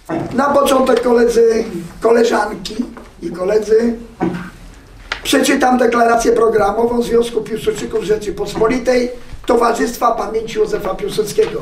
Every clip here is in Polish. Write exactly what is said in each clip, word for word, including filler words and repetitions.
Na początek, koledzy, koleżanki i koledzy, przeczytam deklarację programową Związku Piłsudczyków Rzeczypospolitej Towarzystwa Pamięci Józefa Piłsudskiego.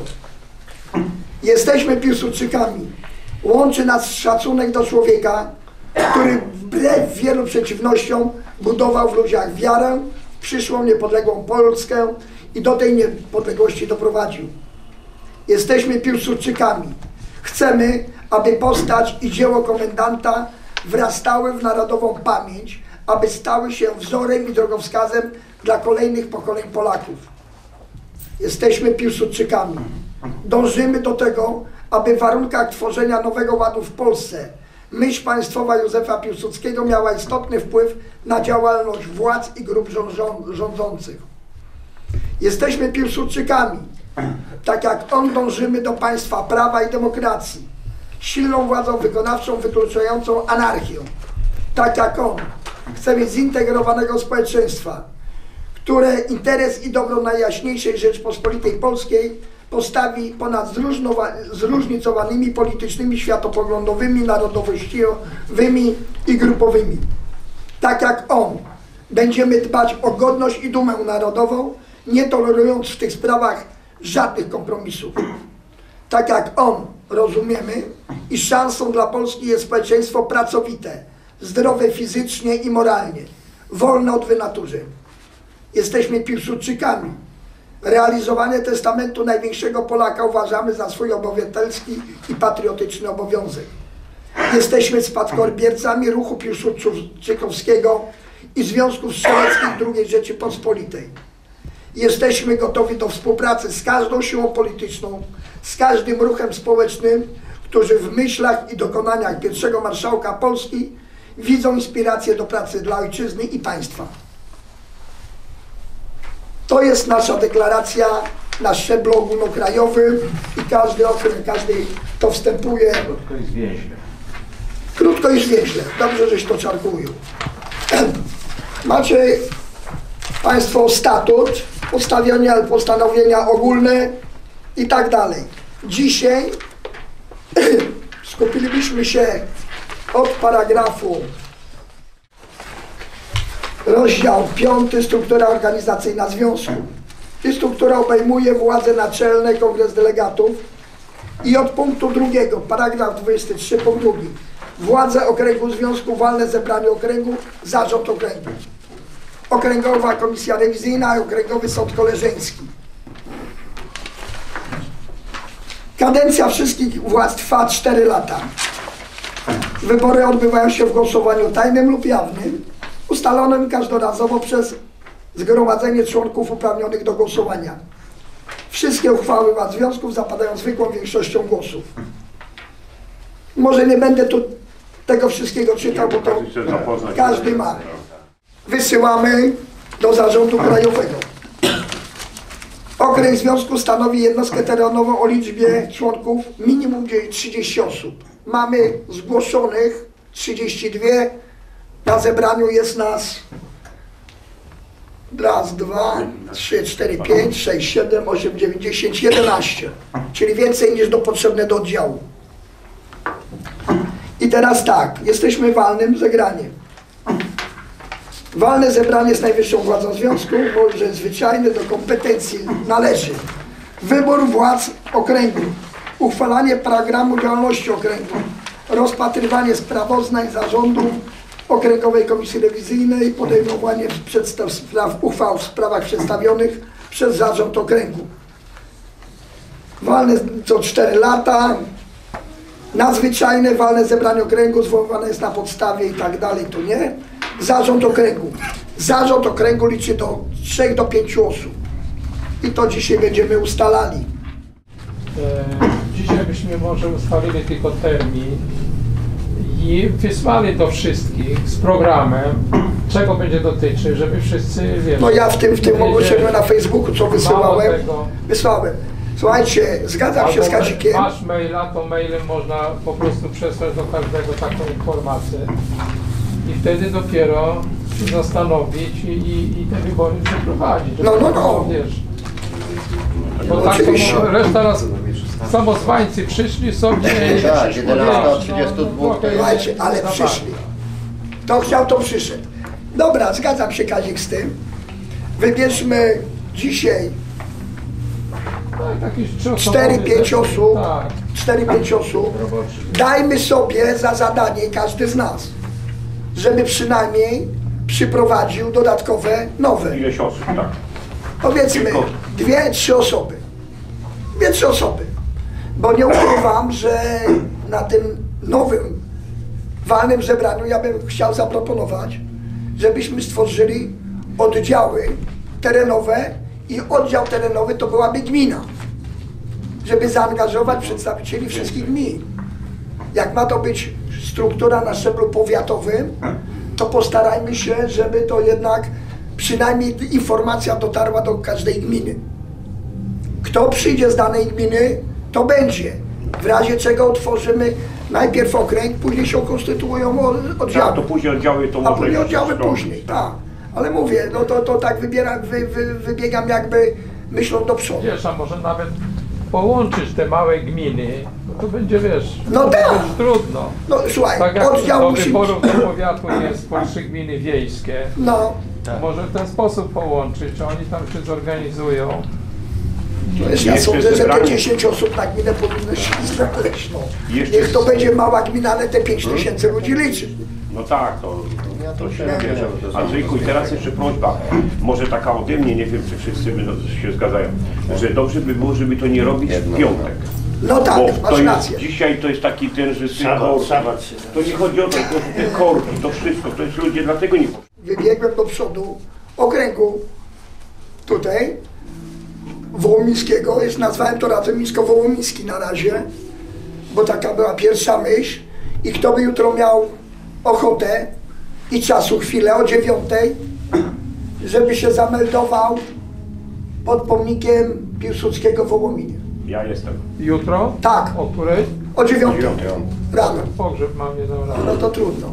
Jesteśmy Piłsudczykami. Łączy nas szacunek do człowieka, który wbrew wielu przeciwnościom budował w ludziach wiarę w przyszłą niepodległą Polskę i do tej niepodległości doprowadził. Jesteśmy Piłsudczykami. Chcemy, aby postać i dzieło komendanta wrastały w narodową pamięć, aby stały się wzorem i drogowskazem dla kolejnych pokoleń Polaków. Jesteśmy Piłsudczykami. Dążymy do tego, aby w warunkach tworzenia nowego ładu w Polsce myśl państwowa Józefa Piłsudskiego miała istotny wpływ na działalność władz i grup rządzących. Jesteśmy Piłsudczykami. Tak jak on, dążymy do państwa prawa i demokracji, silną władzą wykonawczą wykluczającą anarchię. Tak jak on, chcemy zintegrowanego społeczeństwa, które interes i dobro Najjaśniejszej Rzeczpospolitej Polskiej postawi ponad zróżnicowanymi politycznymi, światopoglądowymi, narodowościowymi i grupowymi. Tak jak on, będziemy dbać o godność i dumę narodową, nie tolerując w tych sprawach żadnych kompromisów. Tak jak on, rozumiemy, iż szansą dla Polski jest społeczeństwo pracowite, zdrowe fizycznie i moralnie, wolne od wynaturzeń. Jesteśmy Piłsudczykami. Realizowanie testamentu największego Polaka uważamy za swój obywatelski i patriotyczny obowiązek. Jesteśmy spadkobiercami ruchu piłsudczykowskiego i Związków Strzeleckich drugiej Rzeczypospolitej. Jesteśmy gotowi do współpracy z każdą siłą polityczną, z każdym ruchem społecznym, którzy w myślach i dokonaniach pierwszego marszałka Polski widzą inspirację do pracy dla ojczyzny i państwa. To jest nasza deklaracja na szczeblu ogólnokrajowym i każdy okręg, każdy to wstępuje. Krótko i zwięźle. Krótko i zwięźle. Dobrze, żeś to czarkują. Macie Państwo statut, ustawienia, postanowienia ogólne i tak dalej. Dzisiaj skupilibyśmy się od paragrafu rozdział piąty, struktura organizacyjna związku. I struktura obejmuje władze naczelne, kongres delegatów i od punktu drugiego, paragraf dwudziesty trzeci, punkt drugi. Władze okręgu związku, walne zebranie okręgu, zarząd okręgu. Okręgowa komisja rewizyjna i okręgowy sąd koleżeński. Kadencja wszystkich władz trwa cztery lata. Wybory odbywają się w głosowaniu tajnym lub jawnym, ustalonym każdorazowo przez zgromadzenie członków uprawnionych do głosowania. Wszystkie uchwały władz związków zapadają zwykłą większością głosów. Może nie będę tu tego wszystkiego czytał, bo to każdy ma. Wysyłamy do zarządu krajowego. Okręg związku stanowi jednostkę terenową o liczbie członków minimum trzydzieści osób. Mamy zgłoszonych trzydzieści dwie, na zebraniu jest nas raz, dwa, trzy, cztery, pięć, sześć, siedem, osiem, dziewięć, dziesięć, jedenaście, czyli więcej niż do potrzebne do oddziału. I teraz tak, jesteśmy walnym zebraniem. Walne zebranie z najwyższą władzą związku, może zwyczajne do kompetencji należy wybór władz okręgu, uchwalanie programu działalności okręgu, rozpatrywanie sprawozdań zarządu Okręgowej Komisji Rewizyjnej, podejmowanie przedstaw spraw, uchwał w sprawach przedstawionych przez zarząd okręgu. Walne co cztery lata, nadzwyczajne walne zebranie okręgu zwoływane jest na podstawie i tak dalej, to nie. Zarząd okręgu. Zarząd okręgu liczy do trzech do pięciu osób. I to dzisiaj będziemy ustalali. E, dzisiaj byśmy może ustalili tylko termin i wysłali do wszystkich z programem, czego będzie dotyczyć, żeby wszyscy wiedzieli. No ja w tym, w tym ogłoszeniu na Facebooku, co wysyłałem, wysłałem. Słuchajcie, zgadzam się z Kazikiem. Masz maila, to mailem można po prostu przesłać do każdego taką informację. I wtedy dopiero się zastanowić i, i, i te wybory przeprowadzić. No, no, no. Wiesz, No, bo tak oczywiście. to reszta raz samozwańcy przyszli sobie i Tak, jedenaście trzydzieści dwa. no, no, Słuchajcie, ale za przyszli. bardzo. Kto chciał, to przyszedł. Dobra, zgadzam się, Kazik, z tym. Wybierzmy dzisiaj Tak, jakieś trzyosobowy cztery pięć zespół. osób. Tak, cztery pięć osób. roboczy. Dajmy sobie za zadanie, każdy z nas, żeby przynajmniej przyprowadził dodatkowe, nowe. Ileś osób, tak. Powiedzmy Tylko- dwie, trzy osoby. Dwie, trzy osoby. Bo nie ukrywam, że na tym nowym walnym zebraniu ja bym chciał zaproponować, żebyśmy stworzyli oddziały terenowe i oddział terenowy to byłaby gmina. Żeby zaangażować przedstawicieli wszystkich gmin. Jak ma to być struktura na szczeblu powiatowym, to postarajmy się, żeby to jednak przynajmniej informacja dotarła do każdej gminy. Kto przyjdzie z danej gminy, to będzie. W razie czego otworzymy najpierw okręg, później się konstytuują oddziały. Tak, to później oddziały to A może później jeszcze oddziały zrobić. później, tak. Ale mówię, no to, to tak wybieram, wy, wy, wybiegam jakby myślą do przodu. Wiesz, a może nawet połączyć te małe gminy, no to będzie, wiesz, No będzie tak. trudno. No słuchaj, Tak jak oddział do musi... wyborów do powiatu jest po trzy gminy wiejskie, No, to może w ten sposób połączyć, oni tam się zorganizują. to jest, ja Jeszcze sądzę, że te zebranie. dziesięć osób na gminę powinno się znaleźć. No. Jeszcze Niech to z- będzie mała gmina, ale te pięć tysięcy ludzi liczy. No tak, to, Ja to to się wiem, bierze. że to jest- Andrzejku, i teraz jeszcze prośba, może taka ode mnie, nie wiem czy wszyscy będą się zgadzają, że dobrze by było, żeby to nie robić w Jedno, piątek. No tak, Bo to masz jest, rację. dzisiaj to jest taki ten, że ty Szabat, korki. szabat się To nie chodzi o to, tylko że te korki, to wszystko, to jest ludzie dlatego nie poszli. Wybiegłem do przodu okręgu tutaj Wołomińskiego, jest nazwałem to Radem Mińsko-Wołomiński na razie, bo taka była pierwsza myśl i kto by jutro miał ochotę i czasu chwilę o dziewiątej, żeby się zameldował pod pomnikiem Piłsudskiego w Wołominie. Ja jestem. Jutro? Tak. O której? O dziewiątej Dziewiątej. rano. Pogrzeb mam nie dał rady. No to trudno.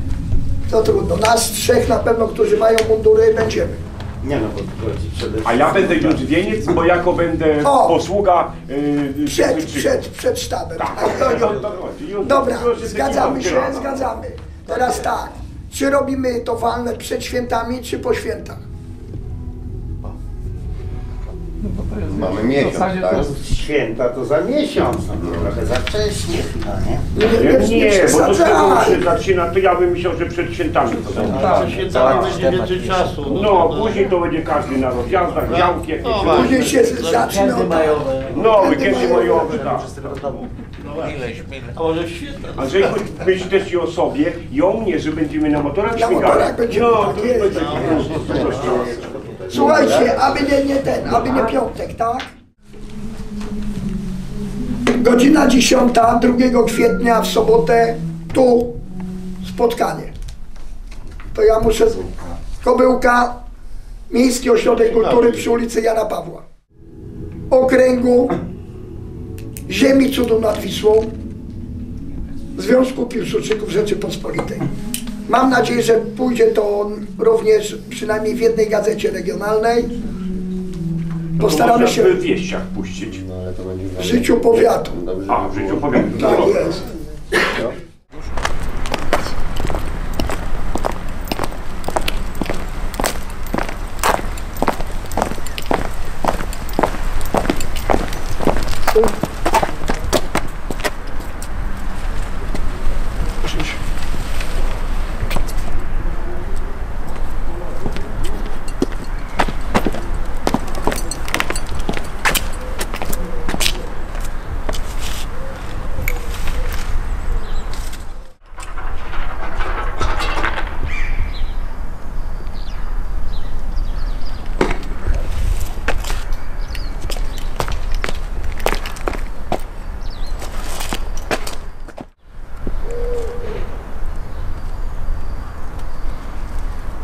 To trudno. Nas trzech na pewno, którzy mają mundury, będziemy. Nie no, bo to ci przede A ja będę już wieniec, bo jako będę O! posługa yy, Przed, Sycyjczyków. przed, przed sztabem. Tak, to nie o to chodzi. I on- Dobra, to się zgadzamy taki się, rano. zgadzamy. Teraz tak, czy robimy to walne przed świętami, czy po świętach? No bo to jest, Mamy w miesiąc, zasadzie tak? to jest święta to za miesiąc, no to trochę za wcześnie chyba, nie? Nie, Nie, nie, nie nie, bo to z tego przesadzaj. się zaczyna, to ja bym myślał, że przed świętami to będzie. tak. Przed świętami będzie więcej czasu. No, później to będzie każdy na rozjazdach, działki jakieś. No, różne. Później się zacznie Weekendy od... majowe. No, weekendy majowe, tak. No właśnie. A może w święta? Andrzejku, myśl też i o sobie i o mnie, że będziemy na motorach Na śmigali. motorach będziemy, No, tak to jest. będzie po prostu. Słuchajcie, aby nie, nie ten, aby nie piątek, tak? Godzina dziesiąta, drugiego kwietnia w sobotę, tu spotkanie. To ja muszę z Kobyłka, Miejski Ośrodek Kultury przy ulicy Jana Pawła. Okręgu Ziemi Cudu nad Wisłą Związku Piłsudczyków Rzeczypospolitej. Mam nadzieję, że pójdzie to również przynajmniej w jednej gazecie regionalnej. Postaramy Można się w wieściach puścić. No ale to będzie w życiu powiatu. Dobrze, A, w żeby życiu było. powiem. Tak jest.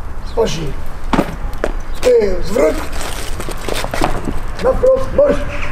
Spojrzyj. W tył, zwróć. Na wprost, bądź.